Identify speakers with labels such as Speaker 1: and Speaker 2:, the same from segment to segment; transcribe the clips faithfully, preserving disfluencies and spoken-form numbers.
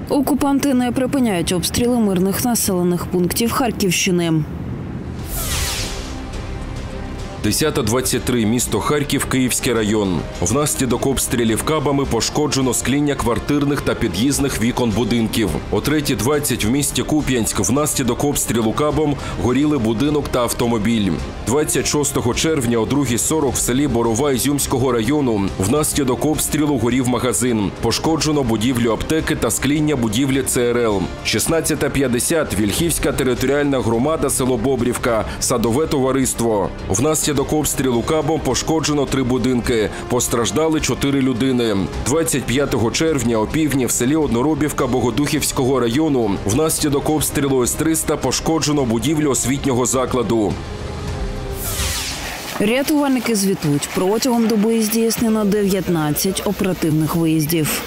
Speaker 1: Окупанти не припиняють обстріли мирних населених пунктів Харківщини.
Speaker 2: десята двадцять три, місто Харків, Київський район. Внаслідок обстрілів кабами пошкоджено скління квартирних та під'їзних вікон будинків. О третій двадцять в місті Куп'янськ внаслідок обстрілу кабом горіли будинок та автомобіль. двадцять шостого червня о другій сорок в селі Борова Ізюмського району внаслідок обстрілу горів магазин. Пошкоджено будівлю аптеки та скління будівлі Це Ер Ел. шістнадцята п'ятдесят Вільхівська територіальна громада, село Бобрівка, садове товариство. Внаслідок Внаслідок обстрілу кабом пошкоджено три будинки. Постраждали чотири людини. двадцять п'ятого червня о півдні в селі Одноробівка Богодухівського району внаслідок обстрілу С триста пошкоджено будівлю освітнього закладу.
Speaker 1: Рятувальники звітують, протягом доби здійснено дев'ятнадцять оперативних виїздів.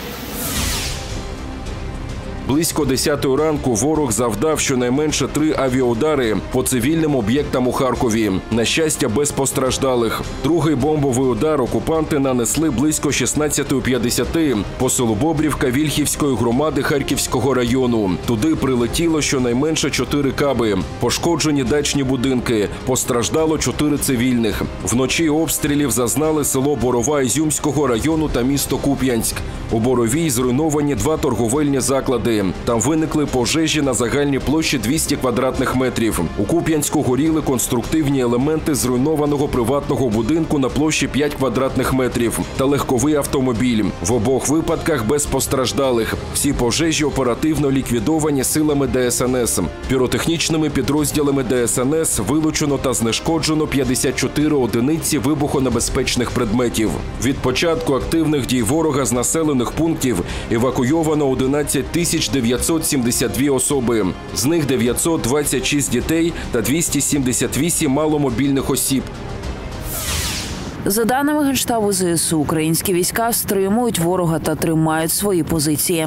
Speaker 2: Близько десятої ранку ворог завдав щонайменше три авіаудари по цивільним об'єктам у Харкові. На щастя, без постраждалих. Другий бомбовий удар окупанти нанесли близько шістнадцятої п'ятдесят по селу Бобрівка Вільхівської громади Харківського району. Туди прилетіло щонайменше чотири каби. Пошкоджені дачні будинки. Постраждало чотири цивільних. Вночі обстрілів зазнали село Борова Ізюмського району та місто Куп'янськ. У Боровій зруйновані два торговельні заклади. Там виникли пожежі на загальній площі двісті квадратних метрів. У Куп'янську горіли конструктивні елементи зруйнованого приватного будинку на площі п'ять квадратних метрів та легковий автомобіль. В обох випадках без постраждалих. Всі пожежі оперативно ліквідовані силами Де Ес Ен Ес. Піротехнічними підрозділами Де Ес Ен Ес вилучено та знешкоджено п'ятдесят чотири одиниці вибухонебезпечних предметів. Від початку активних дій ворога з населених пунктів евакуйовано одинадцять тисяч дев'ятсот сімдесят дві особи. З них дев'ятсот двадцять шість дітей та двісті сімдесят вісім маломобільних осіб.
Speaker 1: За даними Генштабу Зе Ес У, українські війська стримують ворога та тримають свої позиції.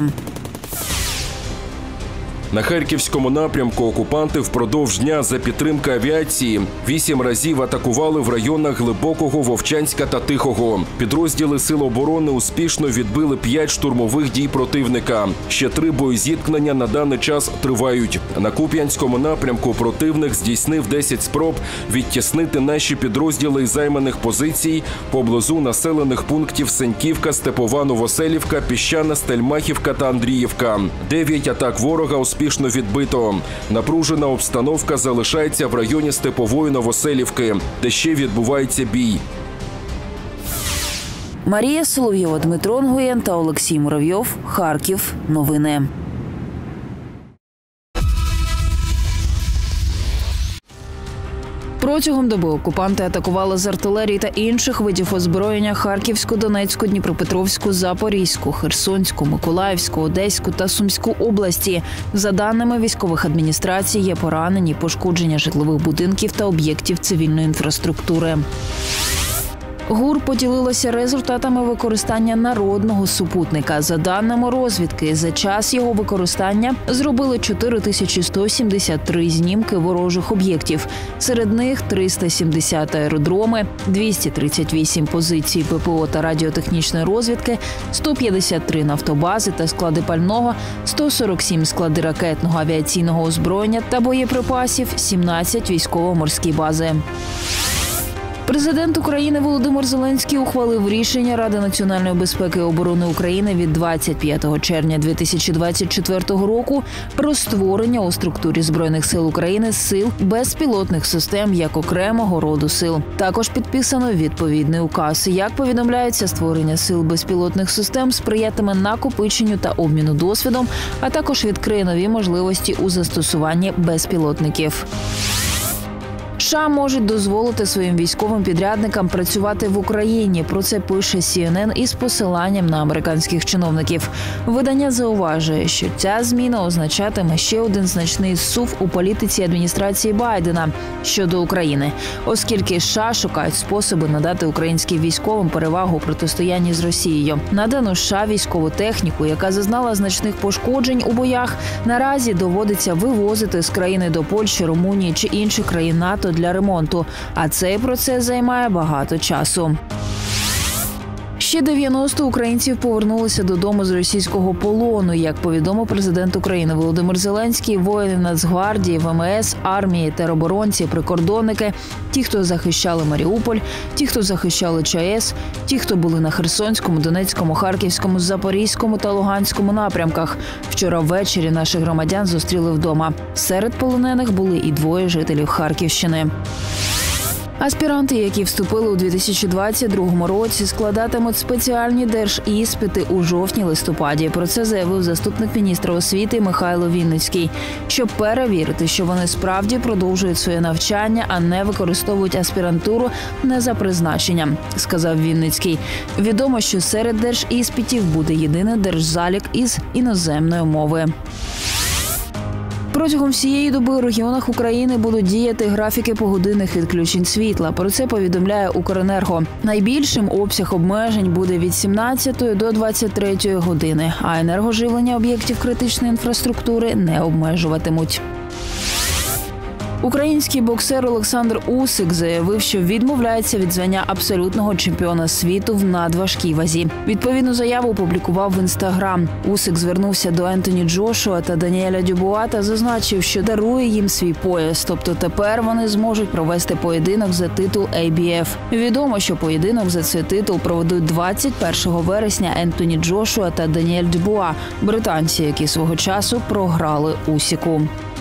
Speaker 2: На Харківському напрямку окупанти впродовж дня за підтримки авіації вісім разів атакували в районах Глибокого, Вовчанська та Тихого. Підрозділи Сил оборони успішно відбили п'ять штурмових дій противника. Ще три боєзіткнення на даний час тривають. На Куп'янському напрямку противник здійснив десять спроб відтіснити наші підрозділи із займаних позицій поблизу населених пунктів Сеньківка, Степова, Новоселівка, Піщана, Стельмахівка та Андріївка. Дев'ять атак ворога успішно відбито. Напружена обстановка залишається в районі Степової Новоселівки, де ще відбувається бій.
Speaker 1: Марія Соловйова, Дмитро Нгоєн та Олексій Муравйов. Харків. Новини. Протягом доби окупанти атакували з артилерії та інших видів озброєння Харківську, Донецьку, Дніпропетровську, Запорізьку, Херсонську, Миколаївську, Одеську та Сумську області. За даними військових адміністрацій, є поранені, пошкодження житлових будинків та об'єктів цивільної інфраструктури. ГУР поділилося результатами використання народного супутника. За даними розвідки, за час його використання зробили чотири тисячі сто сімдесят три знімки ворожих об'єктів. Серед них триста сімдесят аеродроми, двісті тридцять вісім позицій Пе Пе О та радіотехнічної розвідки, сто п'ятдесят три нафтобази та склади пального, сто сорок сім склади ракетного авіаційного озброєння та боєприпасів, сімнадцять військово-морські бази. Президент України Володимир Зеленський ухвалив рішення Ради національної безпеки і оборони України від двадцять п'ятого червня дві тисячі двадцять четвертого року про створення у структурі Збройних сил України сил безпілотних систем як окремого роду сил. Також підписано відповідний указ. Як повідомляється, створення сил безпілотних систем сприятиме накопиченню та обміну досвідом, а також відкриє нові можливості у застосуванні безпілотників. США можуть дозволити своїм військовим підрядникам працювати в Україні. Про це пише Сі Ен Ен із посиланням на американських чиновників. Видання зауважує, що ця зміна означатиме ще один значний зсув у політиці адміністрації Байдена щодо України, оскільки США шукають способи надати українським військовим перевагу у протистоянні з Росією. Надану США військову техніку, яка зазнала значних пошкоджень у боях, наразі доводиться вивозити з країни до Польщі, Румунії чи інших країн НАТО для ремонту, а цей процес займає багато часу. Ще Ще дев'яносто українців повернулися додому з російського полону. Як повідомив президент України Володимир Зеленський, воїни Нацгвардії, Ве Ем Ес, армії, тероборонці, прикордонники, ті, хто захищали Маріуполь, ті, хто захищали ЧАЕС, ті, хто були на Херсонському, Донецькому, Харківському, Запорізькому та Луганському напрямках. Вчора ввечері наших громадян зустріли вдома. Серед полонених були і двоє жителів Харківщини. Аспіранти, які вступили у дві тисячі двадцять другому році, складатимуть спеціальні держіспити у жовтні-листопаді. Про це заявив заступник міністра освіти Михайло Вінницький. Щоб перевірити, що вони справді продовжують своє навчання, а не використовують аспірантуру не за призначенням, сказав Вінницький. Відомо, що серед держіспитів буде єдиний держзалік із іноземної мови. Протягом всієї доби у регіонах України будуть діяти графіки погодинних відключень світла. Про це повідомляє Укренерго. Найбільшим обсяг обмежень буде від сімнадцятої до двадцять третьої години, а енергоживлення об'єктів критичної інфраструктури не обмежуватимуть. Український боксер Олександр Усик заявив, що відмовляється від звання абсолютного чемпіона світу в надважкій вазі. Відповідну заяву опублікував в Інстаграм. Усик звернувся до Ентоні Джошуа та Даніеля Дюбуа та зазначив, що дарує їм свій пояс. Тобто тепер вони зможуть провести поєдинок за титул Ей Бі Еф. Відомо, що поєдинок за цей титул проведуть двадцять першого вересня Ентоні Джошуа та Даніель Дюбуа, британці, які свого часу програли Усику.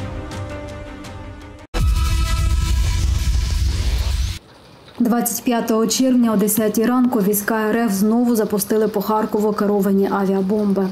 Speaker 3: двадцять п'ятого червня о десятій ранку війська Ер Еф знову запустили по Харкову керовані авіабомби.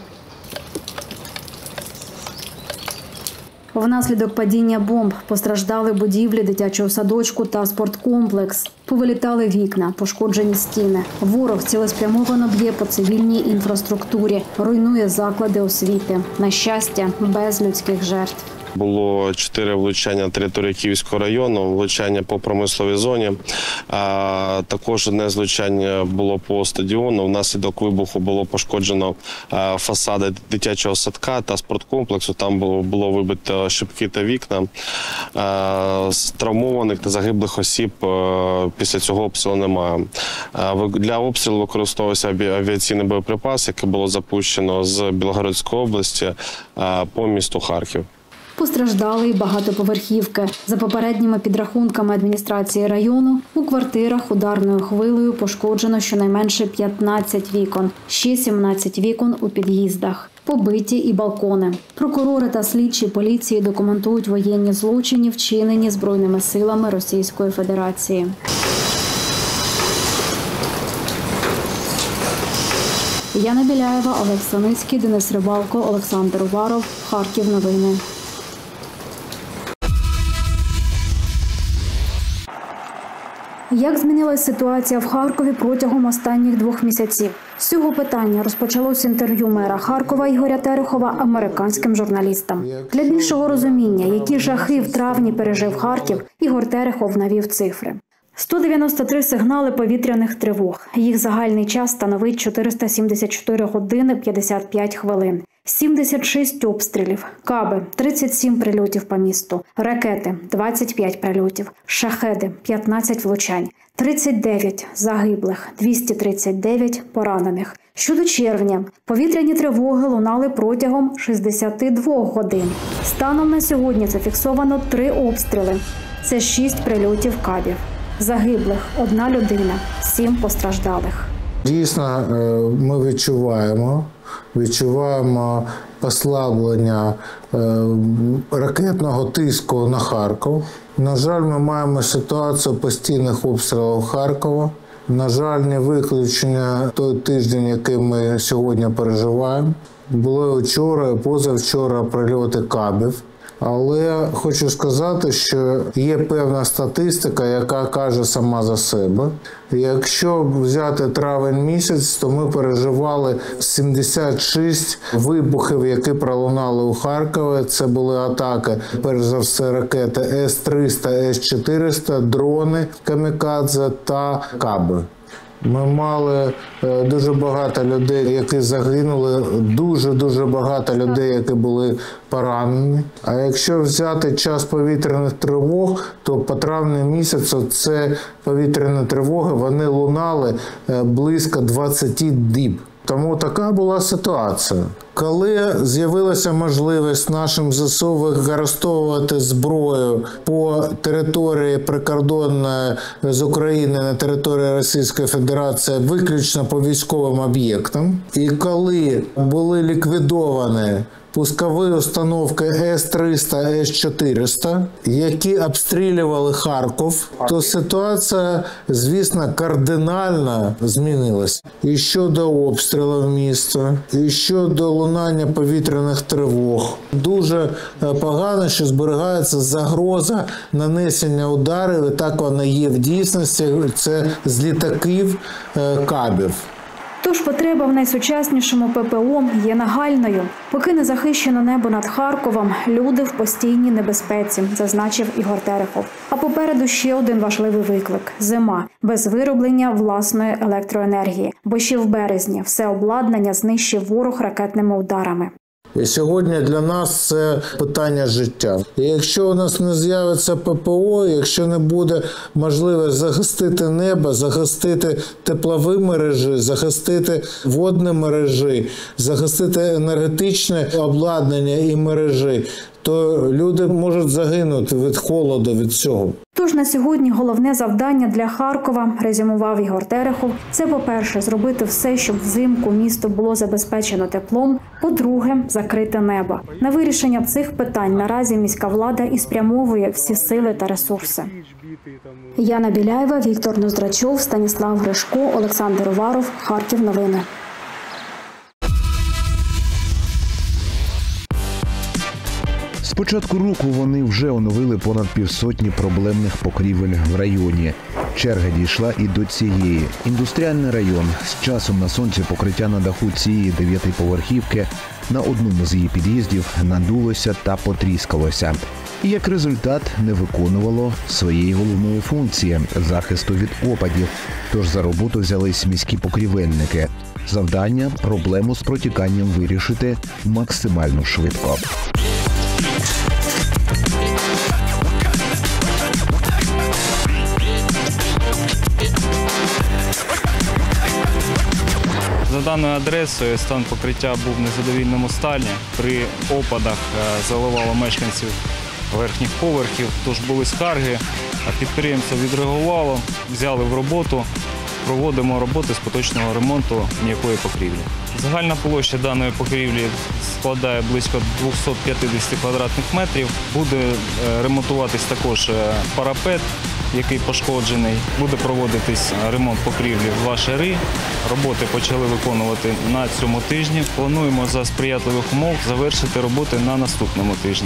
Speaker 3: Внаслідок падіння бомб постраждали будівлі дитячого садочку та спорткомплекс. Повилітали вікна, пошкоджені стіни. Ворог цілеспрямовано б'є по цивільній інфраструктурі, руйнує заклади освіти. На щастя, без людських жертв.
Speaker 4: Було чотири влучання на території Київського району, влучання по промисловій зоні. А також одне з влучань було по стадіону. Внаслідок вибуху було пошкоджено фасади дитячого садка та спорткомплексу. Там було, було вибито шибки та вікна. З травмованих та загиблих осіб після цього обстрілу немає. Для обстрілу використовувався авіаційний боєприпас, який було запущено з Білгородської області по місту Харків.
Speaker 3: Постраждали й багатоповерхівки. За попередніми підрахунками адміністрації району, у квартирах ударною хвилею пошкоджено щонайменше п'ятнадцять вікон, ще сімнадцять вікон у під'їздах. Побиті і балкони. Прокурори та слідчі поліції документують воєнні злочини, вчинені Збройними силами Російської Федерації. Яна Біляєва, Олег Саницький, Денис Рибалко, Олександр Уваров. Харків новини. Як змінилась ситуація в Харкові протягом останніх двох місяців? З цього питання розпочалось інтерв'ю мера Харкова Ігоря Терехова американським журналістам. Для більшого розуміння, які жахи в травні пережив Харків, Ігор Терехов навів цифри. сто дев'яносто три сигнали повітряних тривог. Їх загальний час становить чотириста сімдесят чотири години п'ятдесят п'ять хвилин. сімдесят шість обстрілів, каби – тридцять сім прильотів по місту, ракети – двадцять п'ять прильотів, шахеди – п'ятнадцять влучань, тридцять дев'ять загиблих, двісті тридцять дев'ять поранених. Щодо червня, повітряні тривоги лунали протягом шістдесят два годин. Станом на сьогодні зафіксовано три обстріли. Це шість прильотів кабів. Загиблих – одна людина, сім постраждалих.
Speaker 5: Дійсно, ми відчуваємо, відчуваємо послаблення ракетного тиску на Харків. На жаль, ми маємо ситуацію постійних обстрілів Харкова. На жаль, не виключення той тиждень, який ми сьогодні переживаємо. Були вчора, позавчора прильоти кабів. Але хочу сказати, що є певна статистика, яка каже сама за себе. Якщо взяти травень місяць, то ми переживали сімдесят шість вибухів, які пролунали у Харкові. Це були атаки, перш за все, ракети С триста, С чотириста, дрони, камікадзе та каби. Ми мали дуже багато людей, які загинули, дуже-дуже багато людей, які були поранені. А якщо взяти час повітряних тривог, то по травні місяцю це повітряні тривоги, вони лунали близько двадцять діб. Тому така була ситуація. Коли з'явилася можливість нашим ЗСУ використовувати зброю по території прикордонної з України на території Російської Федерації виключно по військовим об'єктам, і коли були ліквідовані пускові установки С триста, С чотириста, які обстрілювали Харків, то ситуація, звісно, кардинально змінилася. І щодо обстрілів міста, і щодо лунання повітряних тривог. Дуже погано, що зберігається загроза нанесення ударів, і так вона є в дійсності, це з літаків кабів.
Speaker 3: Тож потреба в найсучаснішому ППО є нагальною. Поки не захищено небо над Харковом, люди в постійній небезпеці, зазначив Ігор Терехов. А попереду ще один важливий виклик – зима, без вироблення власної електроенергії. Бо ще в березні все обладнання знищив ворог ракетними ударами.
Speaker 5: І сьогодні для нас це питання життя. І якщо у нас не з'явиться ППО, якщо не буде можливість захистити небо, захистити теплові мережі, захистити водні мережі, захистити енергетичне обладнання і мережі, то люди можуть загинути від холоду, від цього.
Speaker 3: Тож на сьогодні головне завдання для Харкова, резюмував Ігор Терехов, це, по-перше, зробити все, щоб взимку місто було забезпечено теплом, по-друге, закрити небо. На вирішення цих питань наразі міська влада і спрямовує всі сили та ресурси. Яна Біляєва, Віктор Ноздрачов, Станіслав Гришко, Олександр Уваров, Харків новини.
Speaker 6: З початку року вони вже оновили понад півсотні проблемних покрівель в районі. Черга дійшла і до цієї. Індустріальний район. З часом на сонці покриття на даху цієї дев'ятиповерхівки на одному з її під'їздів надулося та потріскалося. І як результат не виконувало своєї головної функції – захисту від опадів. Тож за роботу взялись міські покрівельники. Завдання – проблему з протіканням вирішити максимально швидко.
Speaker 7: За даною адресою стан покриття був в незадовільному стані. При опадах заливало мешканців верхніх поверхів, тож були скарги, а підприємство відреагувало, взяли в роботу, проводимо роботи з поточного ремонту м'якої покрівлі. Загальна площа даної покрівлі складає близько двісті п'ятдесят квадратних метрів. Буде ремонтуватись також парапет, який пошкоджений. Буде проводитись ремонт покрівлі в два шари. Роботи почали виконувати на цьому тижні. Плануємо за сприятливих умов завершити роботи на наступному тижні.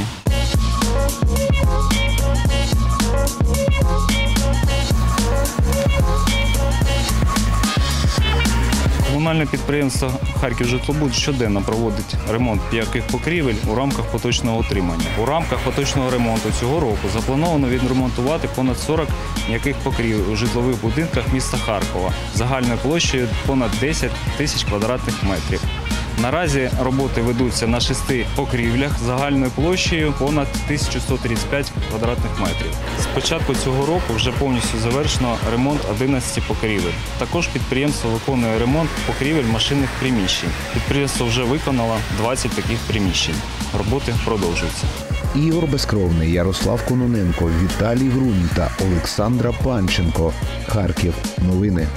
Speaker 7: Комунальне підприємство «Харківжитлобуд» щоденно проводить ремонт м'яких покрівель у рамках поточного утримання. У рамках поточного ремонту цього року заплановано відремонтувати понад сорок м'яких покрівель у житлових будинках міста Харкова загальною площею понад десять тисяч квадратних метрів. Наразі роботи ведуться на шести покрівлях загальною площею понад тисячу сто тридцять п'ять квадратних метрів. З початку цього року вже повністю завершено ремонт одинадцяти покрівель. Також підприємство виконує ремонт покрівель машинних приміщень. Підприємство вже виконало двадцять таких приміщень. Роботи продовжуються.
Speaker 6: Ігор Безкровний, Ярослав Кононенко, Віталій Грунь та Олександра Панченко. Харків новини.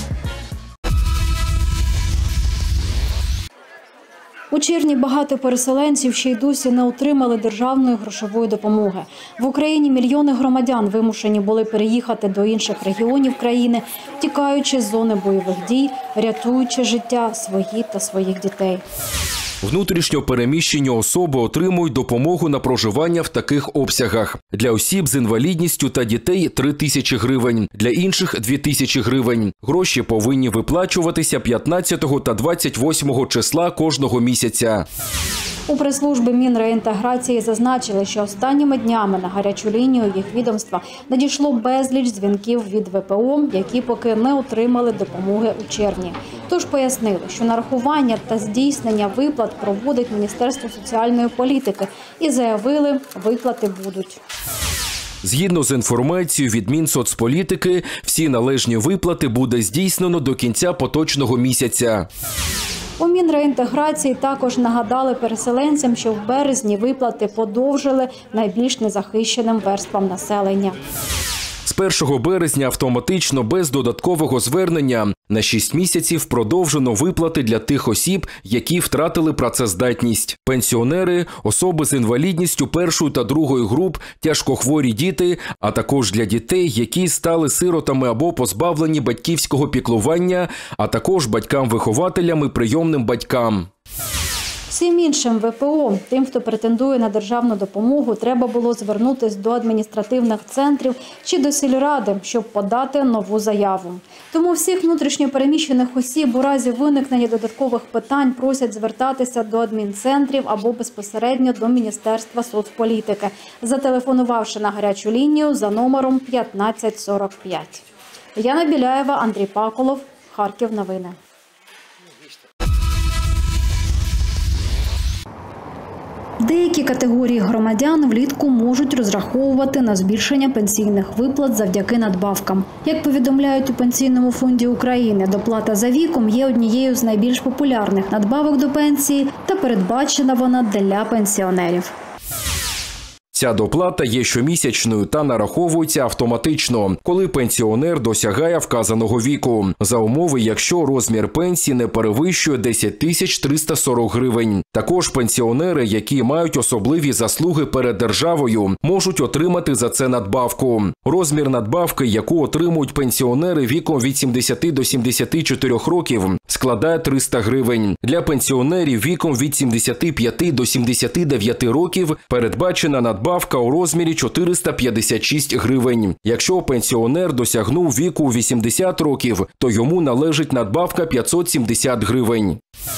Speaker 3: У червні багато переселенців ще й досі не отримали державної грошової допомоги. В Україні мільйони громадян вимушені були переїхати до інших регіонів країни, тікаючи з зони бойових дій, рятуючи життя свої та своїх дітей.
Speaker 2: Внутрішньо переміщені особи отримують допомогу на проживання в таких обсягах. Для осіб з інвалідністю та дітей – три тисячі гривень, для інших – дві тисячі гривень. Гроші повинні виплачуватися п'ятнадцятого та двадцять восьмого числа кожного місяця.
Speaker 3: У прес-службі Мінреінтеграції зазначили, що останніми днями на гарячу лінію їх відомства надійшло безліч дзвінків від ве пе о, які поки не отримали допомоги у червні. Тож пояснили, що нарахування та здійснення виплат проводить Міністерство соціальної політики і заявили, виплати будуть.
Speaker 2: Згідно з інформацією від Мінсоцполітики, всі належні виплати буде здійснено до кінця поточного місяця.
Speaker 3: У Мінреінтеграції також нагадали переселенцям, що в березні виплати подовжили найбільш незахищеним верствам населення.
Speaker 2: З першого березня автоматично без додаткового звернення на шість місяців продовжено виплати для тих осіб, які втратили працездатність. Пенсіонери, особи з інвалідністю першої та другої груп, тяжкохворі діти, а також для дітей, які стали сиротами або позбавлені батьківського піклування, а також батькам-вихователям і прийомним батькам.
Speaker 3: Всім іншим ве пе о, тим, хто претендує на державну допомогу, треба було звернутися до адміністративних центрів чи до сільради, щоб подати нову заяву. Тому всіх внутрішньопереміщених осіб у разі виникнення додаткових питань просять звертатися до адмінцентрів або безпосередньо до Міністерства соцполітики, зателефонувавши на гарячу лінію за номером п'ятнадцять сорок п'ять. Яна Біляєва, Андрій Паколов, Харків новини. Деякі категорії громадян влітку можуть розраховувати на збільшення пенсійних виплат завдяки надбавкам. Як повідомляють у Пенсійному фонді України, доплата за віком є однією з найбільш популярних надбавок до пенсії та передбачена вона для пенсіонерів.
Speaker 2: Ця доплата є щомісячною та нараховується автоматично, коли пенсіонер досягає вказаного віку, за умови, якщо розмір пенсії не перевищує десять тисяч триста сорок гривень. Також пенсіонери, які мають особливі заслуги перед державою, можуть отримати за це надбавку. Розмір надбавки, яку отримують пенсіонери віком від сімдесяти до сімдесяти чотирьох років, складає триста гривень. Для пенсіонерів віком від сімдесяти п'яти до сімдесяти дев'яти років передбачена надбавка у розмірі чотириста п'ятдесят шість гривень. Якщо пенсіонер досягнув віку вісімдесят років, то йому належить надбавка п'ятсот сімдесят гривень.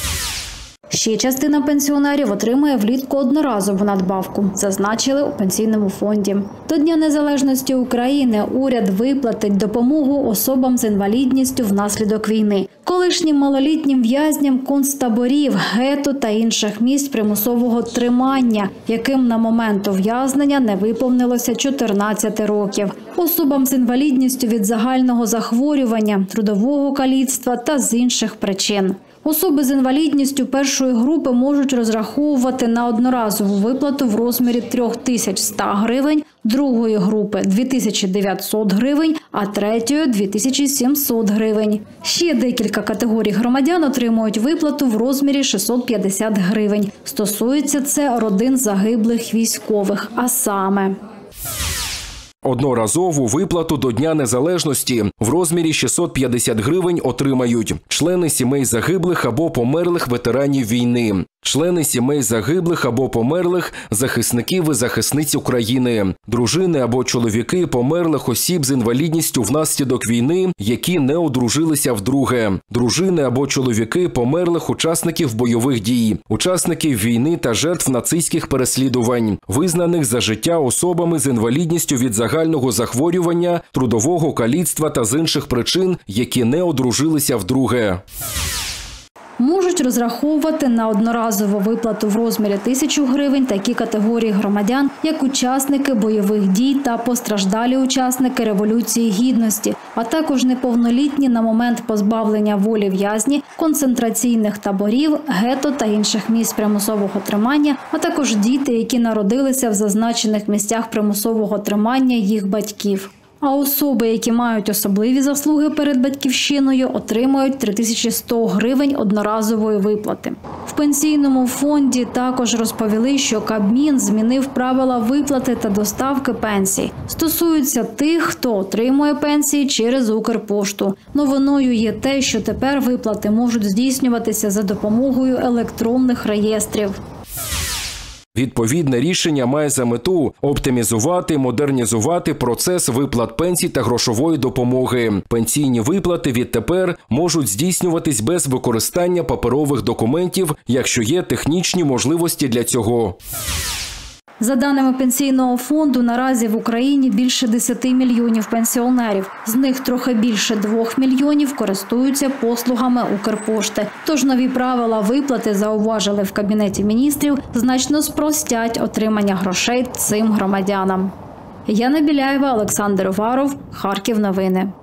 Speaker 3: Ще частина пенсіонерів отримує влітку одноразову надбавку, зазначили у Пенсійному фонді. До Дня незалежності України уряд виплатить допомогу особам з інвалідністю внаслідок війни, колишнім малолітнім в'язням концтаборів, гетто та інших місць примусового тримання, яким на момент ув'язнення не виповнилося чотирнадцять років, особам з інвалідністю від загального захворювання, трудового каліцтва та з інших причин. Особи з інвалідністю першої групи можуть розраховувати на одноразову виплату в розмірі три тисячі сто гривень, другої групи – дві тисячі дев'ятсот гривень, а третьої – дві тисячі сімсот гривень. Ще декілька категорій громадян отримують виплату в розмірі шістсот п'ятдесят гривень. Стосується це родин загиблих військових, а саме...
Speaker 2: Одноразову виплату до Дня незалежності в розмірі шістсот п'ятдесят гривень отримають члени сімей загиблих або померлих ветеранів війни, члени сімей загиблих або померлих захисників і захисниць України, дружини або чоловіки померлих осіб з інвалідністю внаслідок війни, які не одружилися вдруге, дружини або чоловіки померлих учасників бойових дій, учасників війни та жертв нацистських переслідувань, визнаних за життя особами з інвалідністю від загального захворювання, трудового каліцтва та з інших причин, які не одружилися вдруге.
Speaker 3: Можуть розраховувати на одноразову виплату в розмірі тисячу гривень такі категорії громадян, як учасники бойових дій та постраждалі учасники Революції Гідності, а також неповнолітні на момент позбавлення волі в'язні, концентраційних таборів, гетто та інших місць примусового тримання, а також діти, які народилися в зазначених місцях примусового тримання їх батьків. А особи, які мають особливі заслуги перед батьківщиною, отримують три тисячі сто гривень одноразової виплати. В Пенсійному фонді також розповіли, що Кабмін змінив правила виплати та доставки пенсій. Стосуються тих, хто отримує пенсії через Укрпошту. Новиною є те, що тепер виплати можуть здійснюватися за допомогою електронних реєстрів.
Speaker 2: Відповідне рішення має за мету оптимізувати, модернізувати процес виплат пенсій та грошової допомоги. Пенсійні виплати відтепер можуть здійснюватись без використання паперових документів, якщо є технічні можливості для цього.
Speaker 3: За даними Пенсійного фонду, наразі в Україні більше десяти мільйонів пенсіонерів. З них трохи більше двох мільйонів користуються послугами Укрпошти. Тож нові правила виплати, зауважили в Кабінеті міністрів, значно спростять отримання грошей цим громадянам. Яна Біляєва, Олександр Уваров, Харків новини.